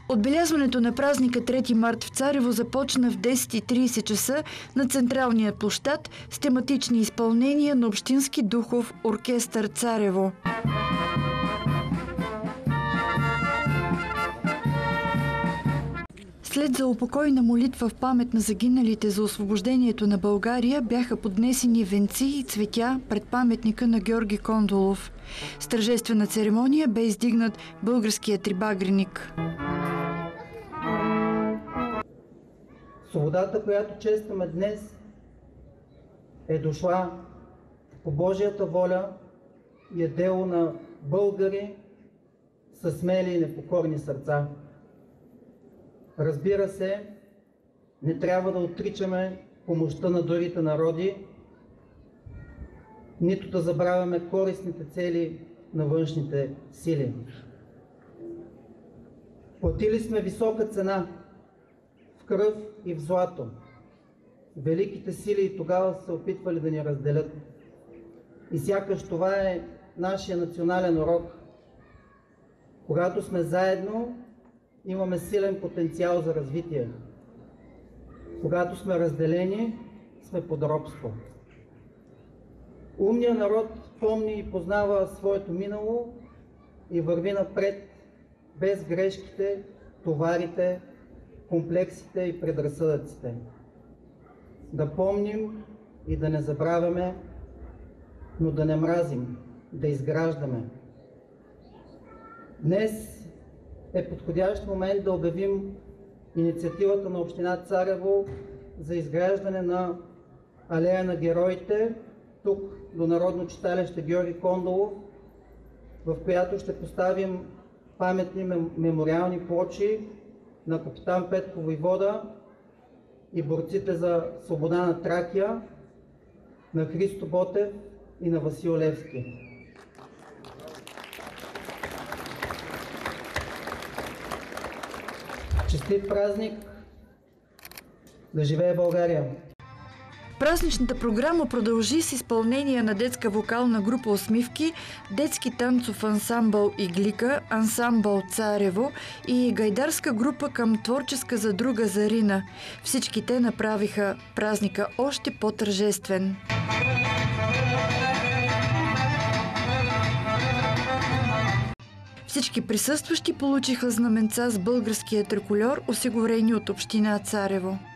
Отбелязването на празника 3 март в Царево започна в 10:30 часа на централния площад с тематични изпълнения на Общински духов оркестър Царево. След заупокойна молитва в памет на загиналите за освобождението на България бяха поднесени венци и цветя пред паметника на Георги Кондолов. С тържествена церемония бе издигнат българският трибагреник. Свободата, която честваме днес, е дошла по Божията воля и е дело на българи със смели и непокорни сърца. Разбира се, не трябва да отричаме помощта на другите народи, нито да забравяме корисните цели на външните сили. Платили сме висока цена в кръв и в злато. Великите сили и тогава са се опитвали да ни разделят. И сякаш това е нашия национален урок. Когато сме заедно, имаме силен потенциал за развитие. Когато сме разделени, сме под робство. Умният народ помни и познава своето минало и върви напред без грешките, товарите, комплексите и предразсъдъците. Да помним и да не забравяме, но да не мразим, да изграждаме. Днес е подходящ момент да обявим инициативата на община Царево за изграждане на алея на героите тук до Народно читалище Георги Кондолов, в която ще поставим паметни мемориални плочи на капитан Петко Войвода и борците за свобода на Тракия, на Христо Ботев и на Васил Левски. Честит празник! Да живее България! Празничната програма продължи с изпълнение на детска вокална група Усмивки, детски танцов ансамбъл Иглика, ансамбъл Царево и гайдарска група към творческа задруга Зарина. Всички те направиха празника още по-тържествен. Всички присъстващи получиха знаменца с българския трикольор, осигурени от община Царево.